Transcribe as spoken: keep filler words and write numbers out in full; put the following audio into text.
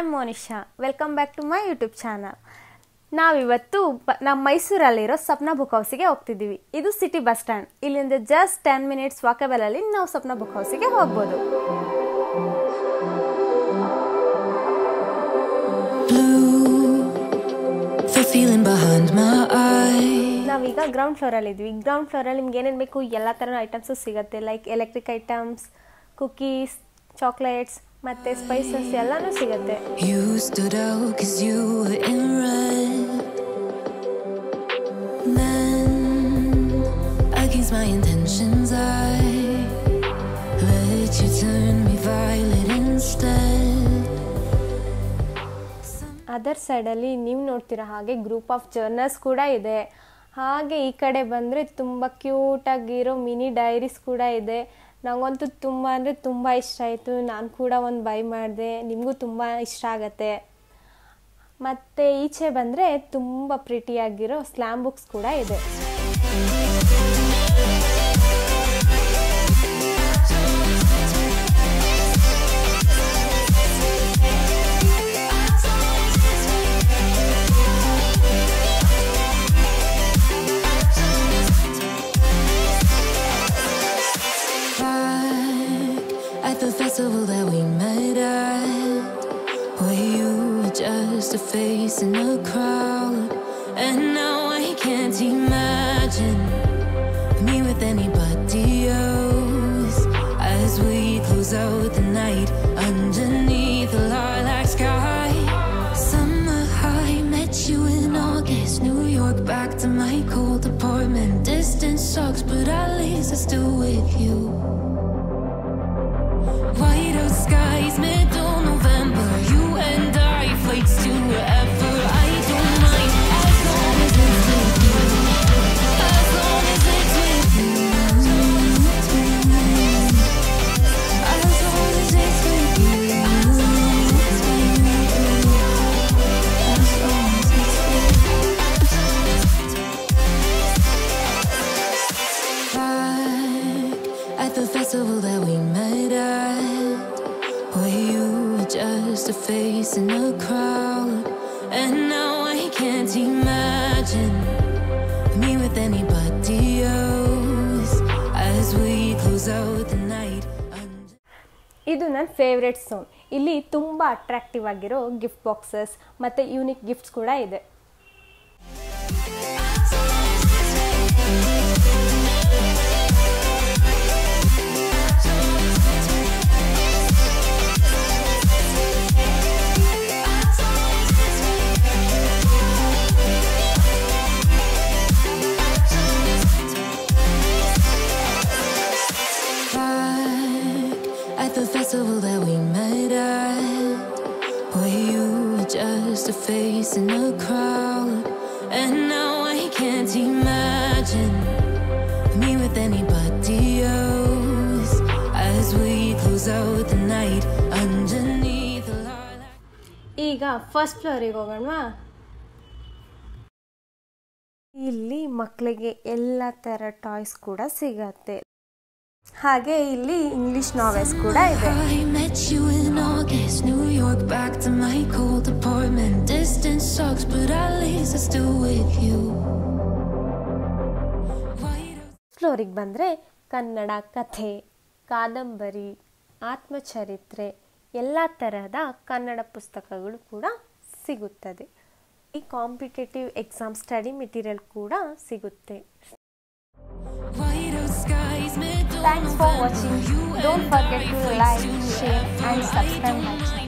I'm Monisha. Welcome back to my YouTube channel. ನಾವಿವತ್ತು ನಮ್ಮ ಮೈಸೂರಲ್ಲಿರೋ Sapna book ಹೌಸಿಗೆ ಹೋಗ್ತಿದ್ದೀವಿ. ಇದು ಸಿಟಿ ಬಸ್ ಸ್ಟ್ಯಾಂಡ್. ಇಲ್ಲಿಂದ ಜಸ್ಟ್ ಟೆನ್ ಮಿನಿಟ್ಸ್ ವಾಕಬಲ್ ಅಲ್ಲಿ ನಾವು ಸಪ್ನಾ ಬುಕ್ ಹೌಸಿಗೆ ಹೋಗಬಹುದು. ನಾವೀಗ ಗ್ರೌಂಡ್ ಫ್ಲೋರ್ ಅಲ್ಲಿ ಇದ್ವಿ. ಗ್ರೌಂಡ್ ಫ್ಲೋರ್ ಅಲ್ಲಿ ನಿಮ್ಗೆ ಏನೇನು ಬೇಕು ಎಲ್ಲ ಥರ ಐಟಮ್ಸ್ ಸಿಗುತ್ತೆ. Like electric items, cookies, chocolates ಮತ್ತೆ ಸ್ಪೈಸಸ್ ಎಲ್ಲಾನು ಸಿಗುತ್ತೆ. You stood out 'cause you were in red. Then against my intentions I let you turn me violet instead. Other side ಅಲ್ಲಿ ನೀವು ನೋಡ್ತೀರಾ ಹಾಗೆ ಗ್ರೂಪ್ ಆಫ್ ಜರ್ನಲ್ಸ್ ಕೂಡ ಇದೆ. ಹಾಗೆ ಈ ಕಡೆ ಬಂದರೆ ತುಂಬ ಕ್ಯೂಟ್ ಆಗಿರೋ ಮಿನಿ ಡೈರೀಸ್ ಕೂಡ ಇದೆ. ನನಗಂತೂ ತುಂಬ ಅಂದರೆ ತುಂಬ ಇಷ್ಟ ಆಯಿತು. ನಾನು ಕೂಡ ಒಂದು ಬೈ ಮಾಡಿದೆ. ನಿಮಗೂ ತುಂಬ ಇಷ್ಟ ಆಗುತ್ತೆ. ಮತ್ತು ಈಚೆ ಬಂದರೆ ತುಂಬ ಪ್ರಿಟಿಯಾಗಿರೋ ಸ್ಲ್ಯಾಮ್ ಬುಕ್ಸ್ ಕೂಡ ಇದೆ. Festival that we met at, where you were just a face in a crowd, and now I can't imagine me with anybody else. As we close out the night underneath the lilac sky, summer high, met you in August, New York, back to my cold apartment. Distance sucks, but at least I'm still with you. White out skies, middle November, you and I, flights to wherever. I don't mind as long as it's with you, as long as it's with you, as long as it's with you, as long as it's with you. Back at the festival that we met at, where you were just a face in a crowd, and now I can't imagine me with anybody else. As we close out the night. ಇದು ನನ್ನ favourite zone. ಇಲ್ಲಿ ತುಂಬ attractive ಆಗಿರೋ gift boxes ಮತ್ತು unique gifts ಕೂಡ ಇದೆ. The festival that we met at, where you were just a face in a crowd, and now I can't imagine me with anybody else. As we close out the night underneath the lilac. ಈಗ first ಫ್ಲೋರಿಗೆ ಹೋಗೋಣವಾ? ಇಲ್ಲಿ ಮಕ್ಕಳಿಗೆ ಎಲ್ಲ ಥರ toys ಕೂಡ ಸಿಗತ್ತೆ. ಹಾಗೆ ಇಲ್ಲಿ ಇಂಗ್ಲಿಷ್ ನಾವೆಲ್ಸ್ ಕೂಡ ಇದೆ. ಫ್ಲೋರಿಗೆ ಬಂದರೆ ಕನ್ನಡ ಕಥೆ, ಕಾದಂಬರಿ, ಆತ್ಮಚರಿತ್ರೆ ಎಲ್ಲ ತರಹದ ಕನ್ನಡ ಪುಸ್ತಕಗಳು ಕೂಡ ಸಿಗುತ್ತದೆ. ಈ ಕಾಂಪಿಟೇಟಿವ್ ಎಕ್ಸಾಮ್ ಸ್ಟಡಿ ಮೆಟೀರಿಯಲ್ ಕೂಡ ಸಿಗುತ್ತೆ. Thanks for watching. Don't forget to like, share and subscribe my channel.